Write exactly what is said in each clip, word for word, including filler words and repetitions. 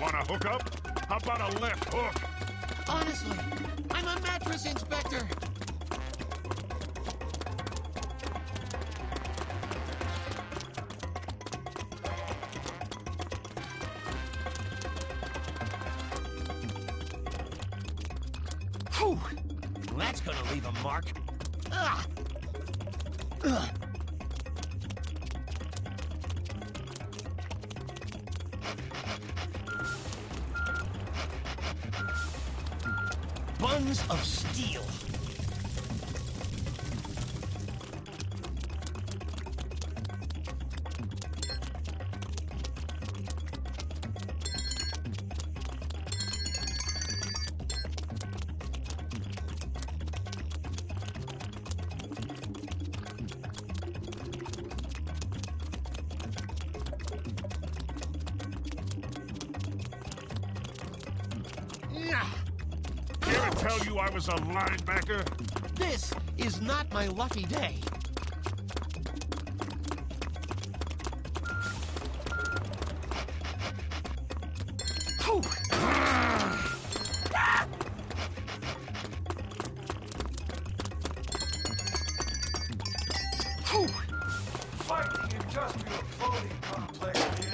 wanna hook up? How about a left hook? Honestly, I'm a mattress inspector. Whew! That's gonna leave a mark. Ugh. Ugh. Buns of steel. Tell you I was a linebacker? This is not my lucky day. Whew. Whew. Fight the industrial clothing complex, man.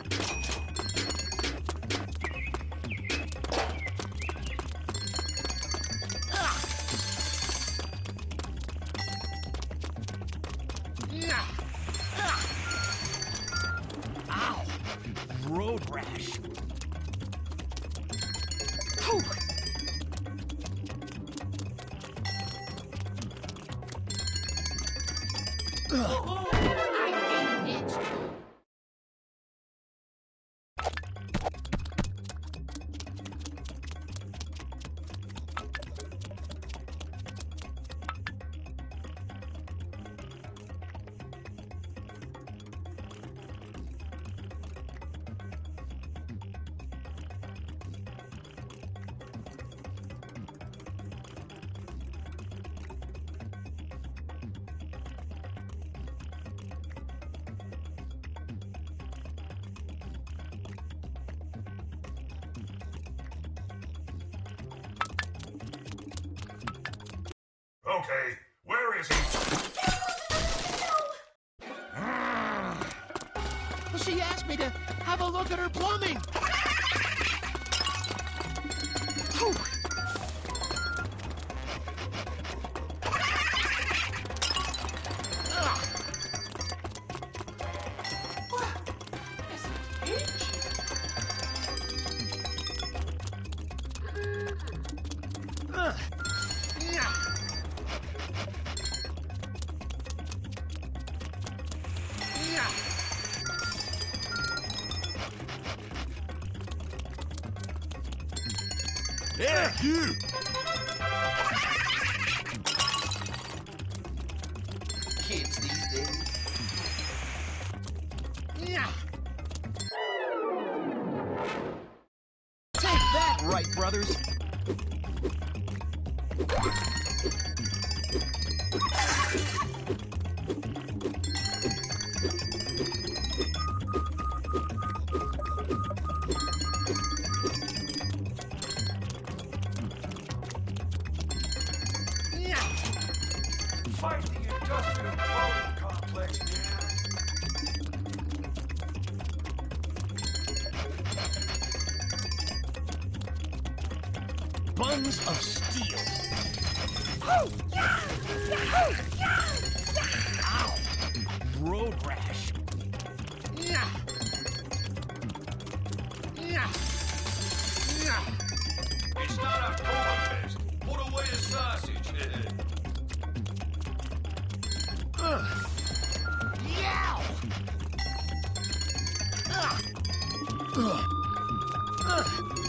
Ow! Road rash. Whew. Ugh. I hate it. Okay, where is he? She asked me to have a look at her plumbing. Whew. Ugh. Ugh. Yeah. Yeah. Yeah, you! Kids these days. Yeah. Take that, Wright brothers. Fight the industrial clothing complex, man. Buns of steel. Oh, yeah! Yahoo! Yeah! Yeah! Ow! Road rash. Yeah. Yeah. Yeah. It's not Oktoberfest. Put away the sausage. Ugh. Yow! Ugh. Ugh. Ugh.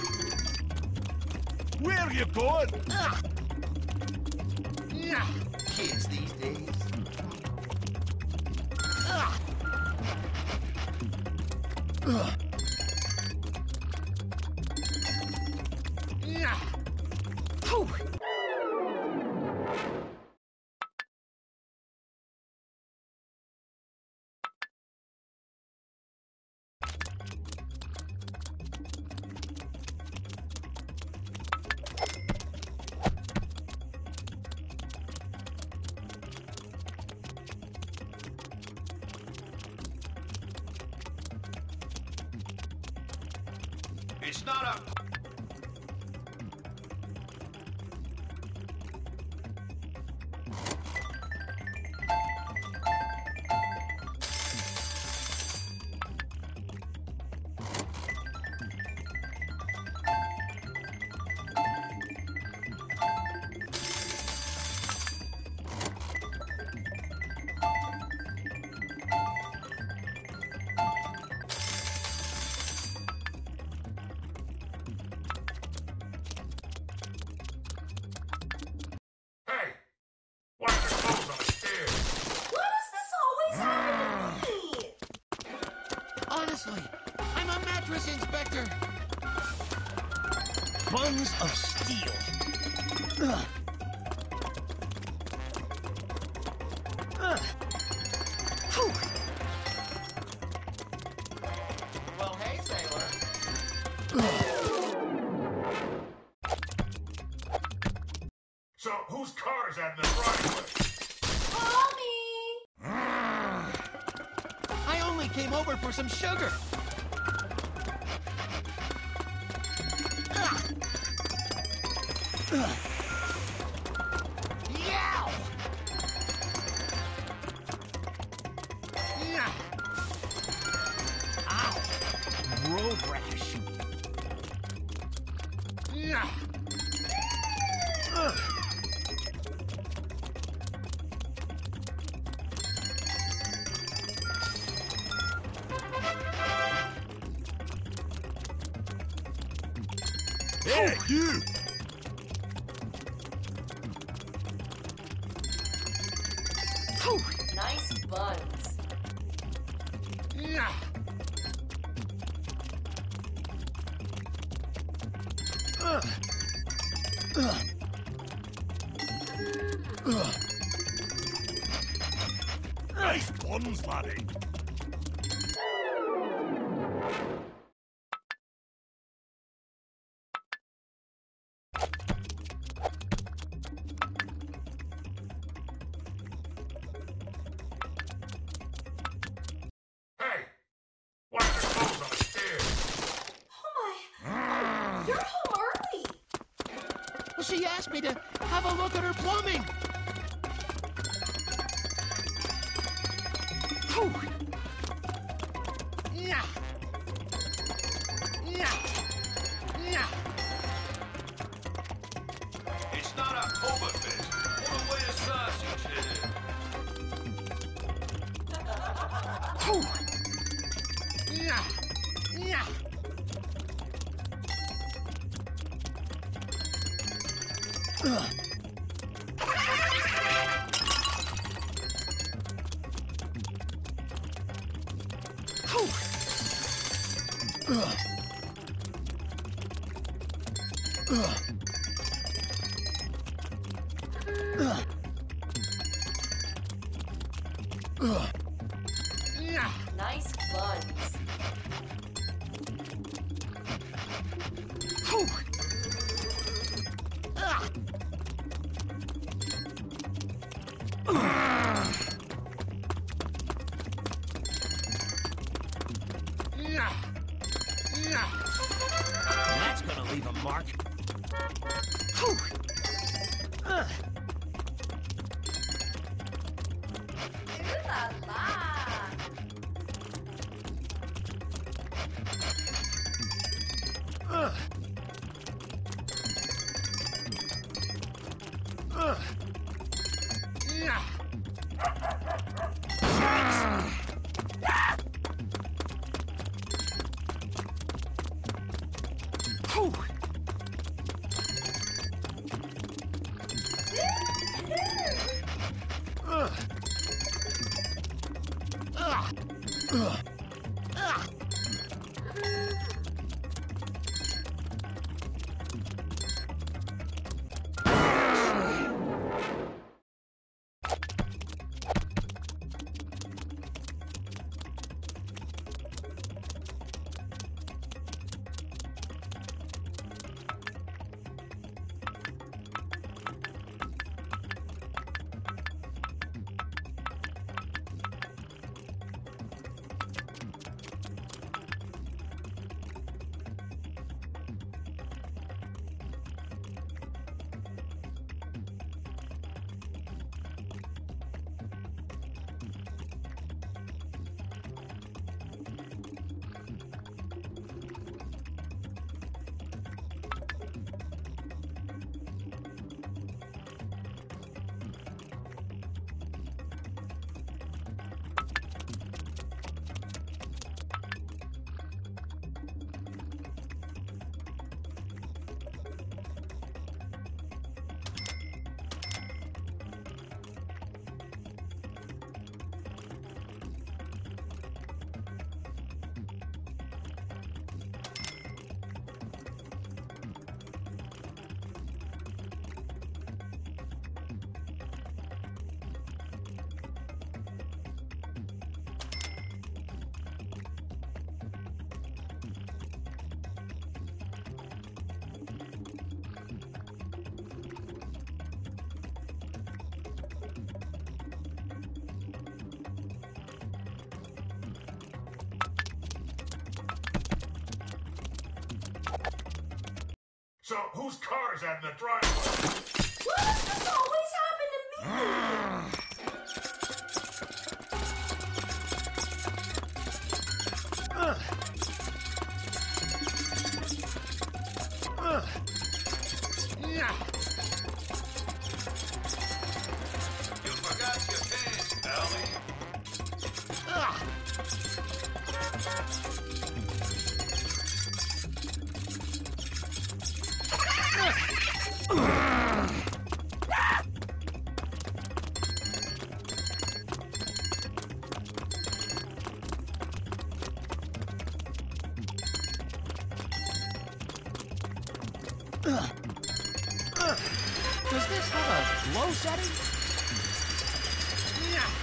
Where are you going? Ugh. Yeah. Kids these days. Ugh. Ugh. Yeah. Whew. It's not a... Hey! Why are there clothes on the stairs? Why does this always happen to me? Honestly, I'm a mattress inspector. Buns of steel. Ugh. Ugh. Whew. Well, hey, sailor. So, whose car is that in the driveway? Mommy! I only came over for some sugar. Ugh. Ugh. Yow! Yeah. Ow! Road rash. Yeah. Ugh. Hey, you! Whew. Nice buns. Yeah. Ugh. Ugh. Ugh. Nice buns, laddie. Hey! Why are there clothes on the stairs? Oh my. Oh, you're home early. Well, she asked me to have a look at her plumbing. Whew. Yeah. Yeah. Yeah. It's not a Cobra fist. Put away the sausage head. Whew. Yeah. Yeah. Ugh. Whew. Ugh. Ugh. Ugh. Ugh. Yeah. Nice buns. Whew. Ah. Ah. Yeah. Yeah. That's gonna leave a mark. Whew. Ugh. Ooh la la. Ugh. Ugh. Yeah. Whew. Ugh. Ugh. Ugh. Ugh. So, whose car is that in the driveway? Why does this always happen to me? Ugh. Ugh. Yeah. You forgot your pants, Ellie. Ugh. Does this have a glow setting? Yeah.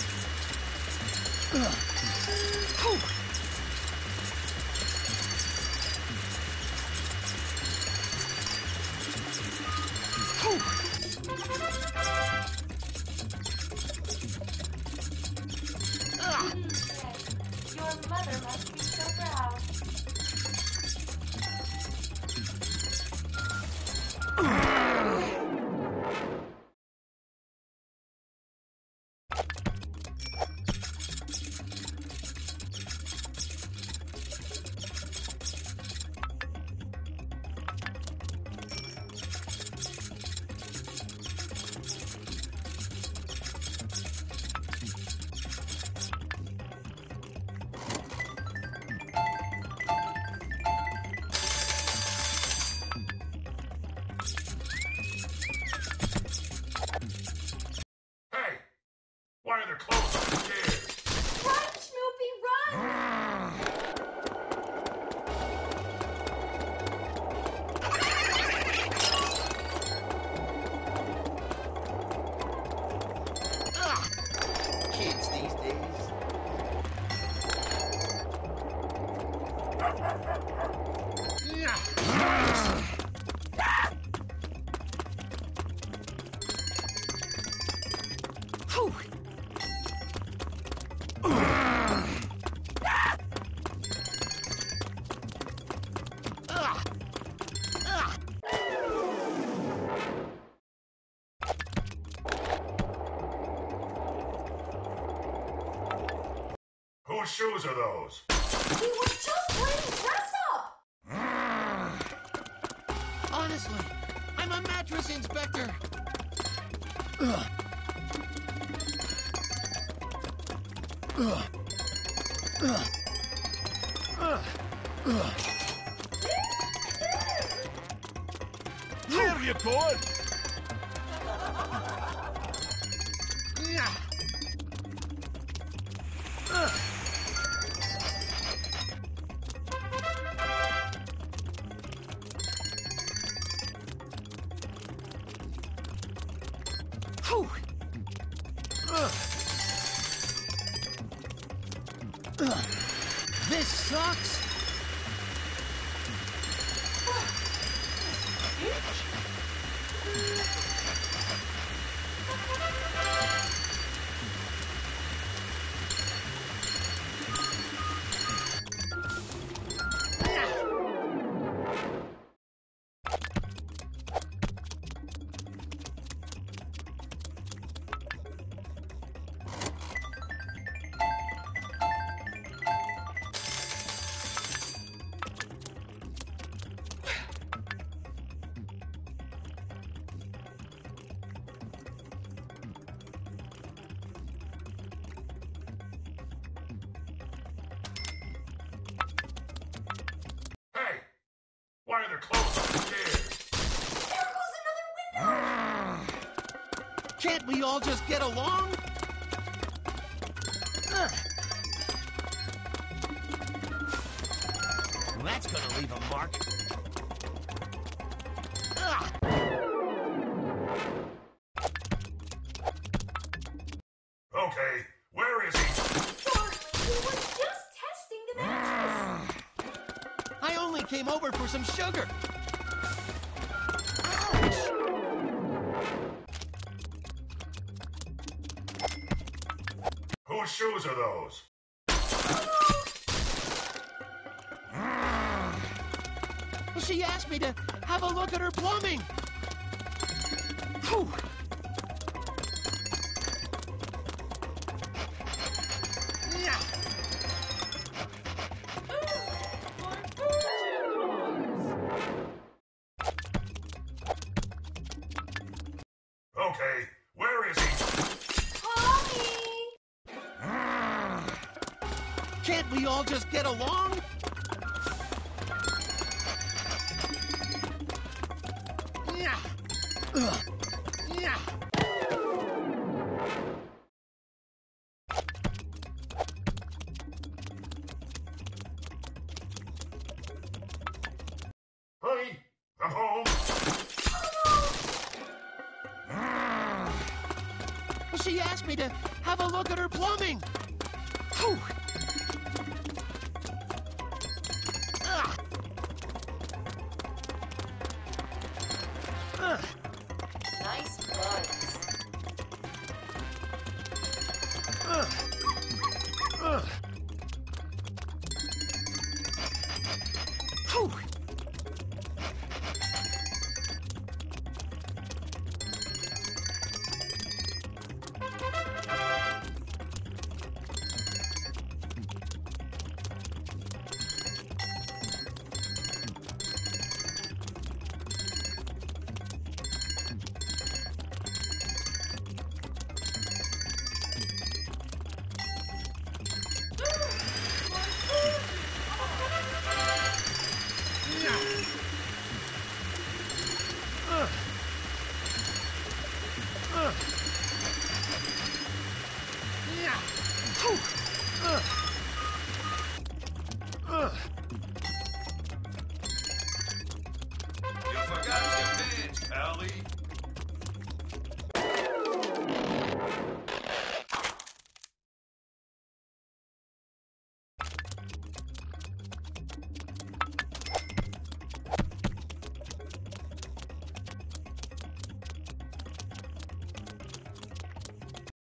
Your mother must be so proud. Hey! Why are there clothes on the stairs? Run, Snoopy, run! Kids these days. Whose shoes are those? We were just playing dress up! Honestly, I'm a mattress inspector. There you go. Yeah. Whew. This sucks. Hey! Why are there clothes on the stairs? There goes another window! Can't we all just get along? Ugh. That's gonna leave a mark. Ugh. Okay, where is he? Darling, we were just testing the mattress! I only came over for some sugar. Whose shoes are those? She asked me to have a look at her plumbing. Whew. Yeah. Okay, where is he? Mommy! Can't we all just get along? Yeah. Ugh. Yeah. Honey, I'm home. She asked me to have a look at her plumbing. Whew.